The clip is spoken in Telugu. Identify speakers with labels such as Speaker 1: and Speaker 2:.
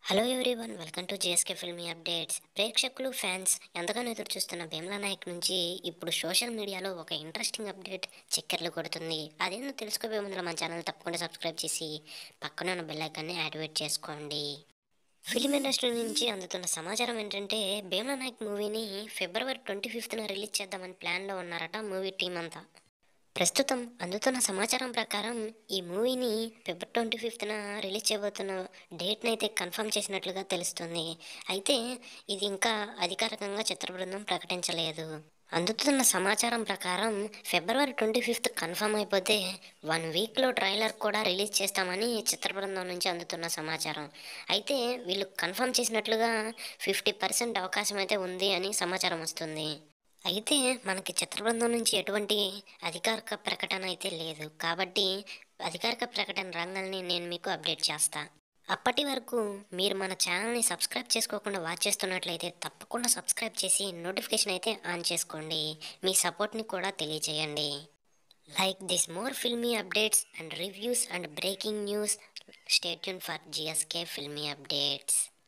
Speaker 1: Hello everyone, welcome to JSK filmy updates. ప్రేక్షకులు, ఫ్యాన్స్ ఎంతగానో ఎదురు చూస్తున్న భీమ్లా నాయక్ నుంచి ఇప్పుడు సోషల్ మీడియాలో ఒక ఇంట్రెస్టింగ్ అప్డేట్ చక్కర్లు కొడుతుంది. అదేందో తెలుసుకోబోయే ముందర మన ఛానల్ తప్పకుండా సబ్స్క్రైబ్ చేసి పక్కన ఉన్న బెల్ ఐకాన్ని యాక్టివేట్ చేసుకోండి. ఫిలిం ఇండస్ట్రీ నుంచి అందుతున్న సమాచారం ఏంటంటే భీమ్లా నాయక్ మూవీని ఫిబ్రవరి 25న రిలీజ్ చేద్దామని ప్లాన్లో ఉన్నారట మూవీ టీం అంతా. ప్రస్తుతం అందుతున్న సమాచారం ప్రకారం ఈ మూవీని ఫిబ్రవరి 25న రిలీజ్ చేయబోతున్న డేట్ని అయితే కన్ఫర్మ్ చేసినట్లుగా తెలుస్తుంది. అయితే ఇది ఇంకా అధికారికంగా చిత్ర బృందం ప్రకటించలేదు. అందుతున్న సమాచారం ప్రకారం ఫిబ్రవరి 25 కన్ఫర్మ్ అయిపోతే 1 వీక్లో ట్రైలర్ కూడా రిలీజ్ చేస్తామని చిత్ర బృందం నుంచి అందుతున్న సమాచారం. అయితే వీళ్ళు కన్ఫర్మ్ చేసినట్లుగా 50% అవకాశం అయితే ఉంది అని సమాచారం వస్తుంది. అయితే మనకి చిత్ర బృందం నుంచి ఎటువంటి అధికారిక ప్రకటన అయితే లేదు. కాబట్టి అధికారిక ప్రకటన రాగానే నేను మీకు అప్డేట్ చేస్తా. అప్పటి వరకు మీరు మన ఛానల్ని సబ్స్క్రైబ్ చేసుకోకుండా వాచ్ చేస్తున్నట్లయితే తప్పకుండా సబ్స్క్రైబ్ చేసి నోటిఫికేషన్ అయితే ఆన్ చేసుకోండి. మీ సపోర్ట్ని కూడా తెలియజేయండి. Like this more filmy updates and reviews and breaking news. Stay tune for GSK filmy updates.